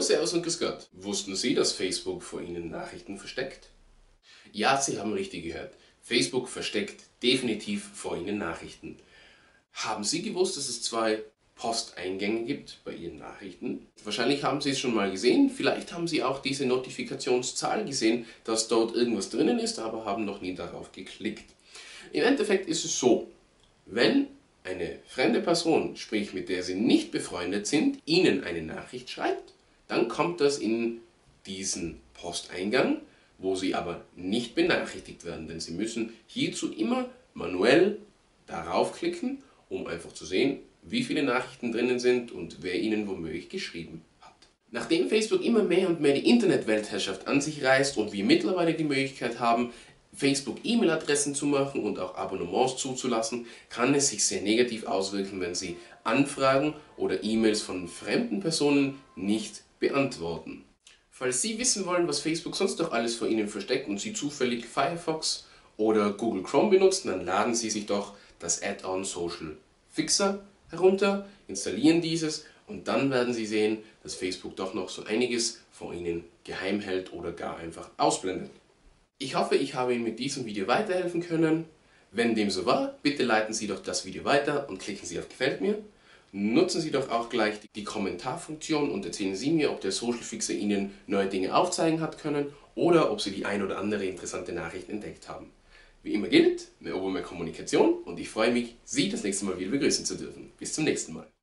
Servus und Grüß Gott. Wussten Sie, dass Facebook vor Ihnen Nachrichten versteckt? Ja, Sie haben richtig gehört. Facebook versteckt definitiv vor Ihnen Nachrichten. Haben Sie gewusst, dass es zwei Posteingänge gibt bei Ihren Nachrichten? Wahrscheinlich haben Sie es schon mal gesehen. Vielleicht haben Sie auch diese Notifikationszahl gesehen, dass dort irgendwas drinnen ist, aber haben noch nie darauf geklickt. Im Endeffekt ist es so, wenn eine fremde Person, sprich mit der Sie nicht befreundet sind, Ihnen eine Nachricht schreibt, dann kommt das in diesen Posteingang, wo Sie aber nicht benachrichtigt werden, denn Sie müssen hierzu immer manuell darauf klicken, um einfach zu sehen, wie viele Nachrichten drinnen sind und wer Ihnen womöglich geschrieben hat. Nachdem Facebook immer mehr und mehr die Internetweltherrschaft an sich reißt und wir mittlerweile die Möglichkeit haben, Facebook E-Mail-Adressen zu machen und auch Abonnements zuzulassen, kann es sich sehr negativ auswirken, wenn Sie Anfragen oder E-Mails von fremden Personen nicht beantworten. Falls Sie wissen wollen, was Facebook sonst noch alles vor Ihnen versteckt und Sie zufällig Firefox oder Google Chrome benutzen, dann laden Sie sich doch das Add-on Social Fixer herunter, installieren dieses und dann werden Sie sehen, dass Facebook doch noch so einiges vor Ihnen geheim hält oder gar einfach ausblendet. Ich hoffe, ich habe Ihnen mit diesem Video weiterhelfen können. Wenn dem so war, bitte leiten Sie doch das Video weiter und klicken Sie auf Gefällt mir. Nutzen Sie doch auch gleich die Kommentarfunktion und erzählen Sie mir, ob der Social Fixer Ihnen neue Dinge aufzeigen hat können oder ob Sie die ein oder andere interessante Nachricht entdeckt haben. Wie immer gilt, mehr Ober, mehr Kommunikation und ich freue mich, Sie das nächste Mal wieder begrüßen zu dürfen. Bis zum nächsten Mal.